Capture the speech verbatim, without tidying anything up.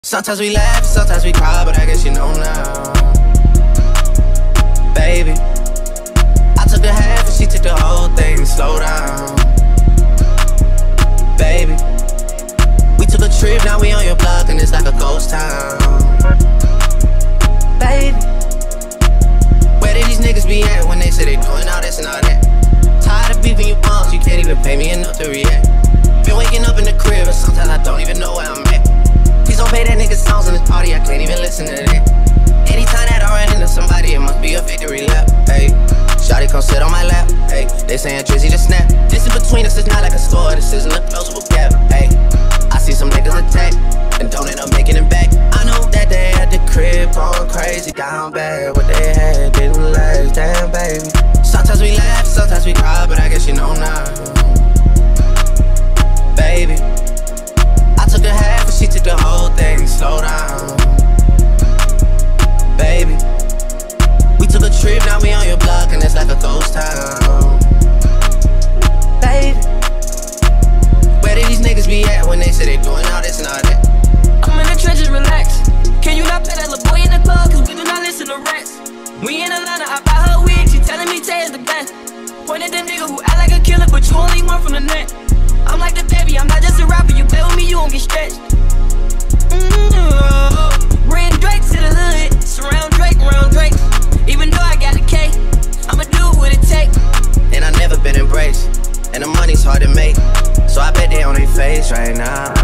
Sometimes we laugh, sometimes we cry, but I guess you know now. Baby, I took the half and she took the whole thing. Slow down. Baby, we took a trip, now we on your block and it's like a ghost town. Baby, where did these niggas be at when they say they doing all this and all that? Tired of beefing you bumps, you can't even pay me enough to react. Been waking up in the crib and sometimes I don't even know where I'm at. Please don't play that nigga songs in this party, I can't even listen to that. Anytime that I run into somebody, it must be a victory lap. Hey, shawty come sit on my lap. Hey, they saying Drizzy to snap. This in between us is not like a store, this isn't a closable gap. Hey, I see some niggas attack and don't end up making it back. I know that they at the crib going crazy, down bad. What they had didn't last, damn baby. Sometimes we laugh, sometimes we cry, but I guess you know now. Baby, I took the half and she took the whole thing. Slow down. Baby, we took a trip, now we on your block and it's like a ghost town. Baby, where did these niggas be at when they say they doing all this and all that? I'm in the trenches, relax. Can you not play that little boy in the club, cause we do not listen to rats. We in Atlanta, I buy her wig, she telling me Tay is the best. Point at the nigga who act like a killer, but you only one from the net. I'm like the baby, I'm not just a rapper, you play with me, you won't get stretched. Mm-hmm. Bring Drake to the hood, surround Drake, round Drake. Even though I got a K, I'ma do what it take. And I never been embraced, and the money's hard to make, so I bet they on their face right now.